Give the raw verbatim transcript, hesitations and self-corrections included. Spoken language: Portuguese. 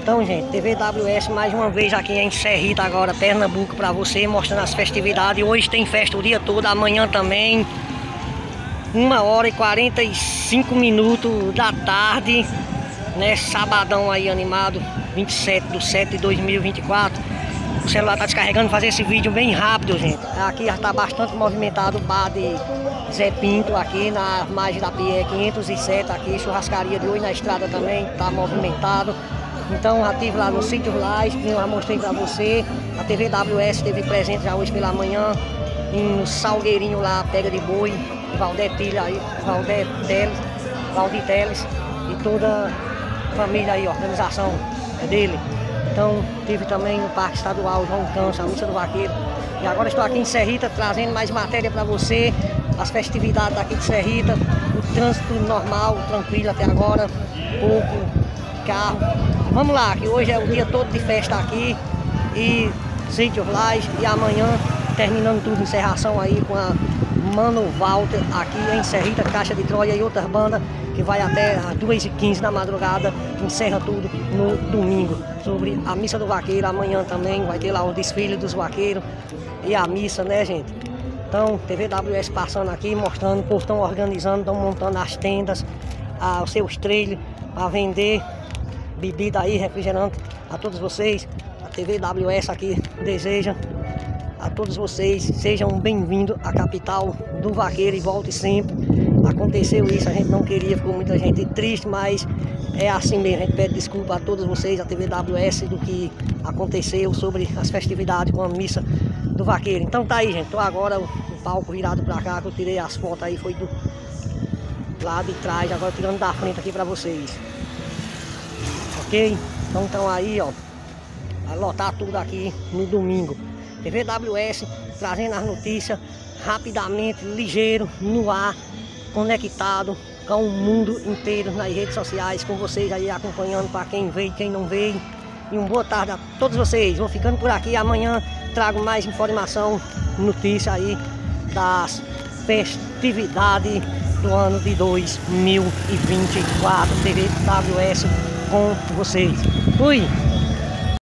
Então, gente, T V W S mais uma vez aqui em Serrita, agora Pernambuco, para você, mostrando as festividades. Hoje tem festa o dia todo, amanhã também. Uma hora e quarenta e cinco minutos da tarde, né? Sabadão aí animado, vinte e sete de setembro de dois mil e vinte e quatro. O celular tá descarregando, fazer esse vídeo bem rápido, gente. Aqui já tá bastante movimentado o bar de Zé Pinto, aqui na margem da P E quinhentos e sete, aqui, churrascaria de hoje na estrada também, tá movimentado. Então já estive lá no sítio Lais, que eu já mostrei pra você. A T V W S esteve presente já hoje pela manhã, no Salgueirinho lá, Pega de Boi, Valdé Tilha aí, Valdé Teles, Valdir Teles e toda a família aí, a organização é dele. Então tive também no Parque Estadual João Canso, a Missa do Vaqueiro. E agora estou aqui em Serrita trazendo mais matéria para você, as festividades daqui de Serrita, o trânsito normal, tranquilo até agora, pouco carro. Vamos lá, que hoje é o dia todo de festa aqui e Sítio Lais, e amanhã terminando tudo, encerração aí com a Mano Walter aqui em Serrita, Caixa de Troia e outras bandas, que vai até às duas e quinze da madrugada, que encerra tudo no domingo. Sobre a Missa do Vaqueiro, amanhã também vai ter lá o desfile dos vaqueiros e a missa, né, gente? Então, T V W S passando aqui, mostrando, o povo estão organizando, estão montando as tendas, ah, os seus trailers para vender bebida aí, refrigerante a todos vocês. A T V W S aqui deseja a todos vocês, sejam bem-vindos à capital do vaqueiro e volte sempre. Aconteceu isso, a gente não queria, ficou muita gente triste, mas é assim mesmo. A gente pede desculpa a todos vocês, a T V W S, do que aconteceu sobre as festividades com a missa do vaqueiro. Então tá aí, gente, tô agora o, o palco virado pra cá, que eu tirei as fotos aí, foi do lado de trás, agora tirando da frente aqui pra vocês. Ok? Então estão aí, ó, a lotar tudo aqui no domingo. T V W S trazendo as notícias rapidamente, ligeiro, no ar, conectado com o mundo inteiro nas redes sociais, com vocês aí acompanhando, para quem veio e quem não veio. E uma boa tarde a todos vocês. Vou ficando por aqui, amanhã trago mais informação, notícia aí das festividades do ano de dois mil e vinte e quatro. T V W S com vocês. Fui!